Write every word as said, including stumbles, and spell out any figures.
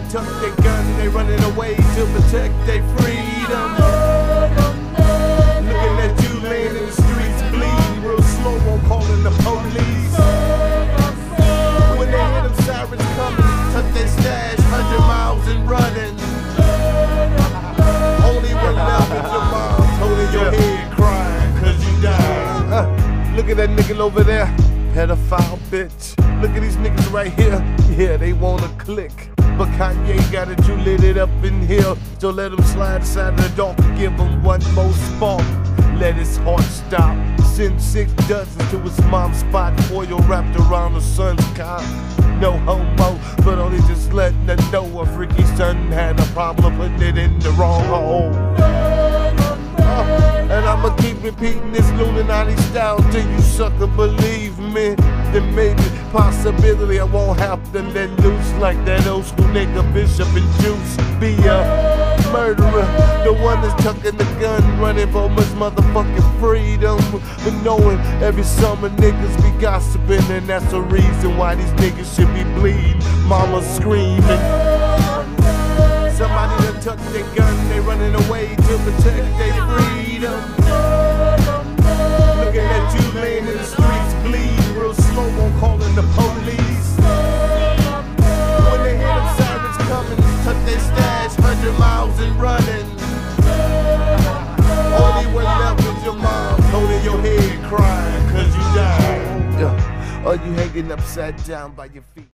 tuck their gun, they running away to protect their freedom. Looking at you laying in the streets, bleeding real slow on calling the police. When they hear them sirens coming, tuck their stash, hundred miles and running. Only one left is your mom holding your head crying cause you died. Uh, look at that nigga over there, pedophile bitch. Look at these niggas right here, yeah, they wanna click. But Kanye got it, you lit it up in here. So let him slide aside the door and give him one more spark. Let his heart stop. Send six dozens to his mom's spot. Oil wrapped around her son's cock. No homo, but only just letting her know a freaky son had a problem putting it in the wrong hole. Uh, and I'ma keep repeating this Illuminati style till you sucker believe me. Then maybe possibility I won't have to let loose like that old school nigga Bishop and Juice. Be a murderer, the one that's tucking the gun, running for his motherfucking freedom. But knowing every summer niggas be gossiping, and that's the reason why these niggas should be bleeding. Mama screaming. Somebody done tucked their gun, they running away to protect their freedom. Looking at you laying in the streets, bleeding real slow on calling the police. When they hear them sirens coming, tuck their stash, hundred miles and running. Only one left is your mom holding your head crying cause you died. Yeah. Or you hanging upside down by your feet.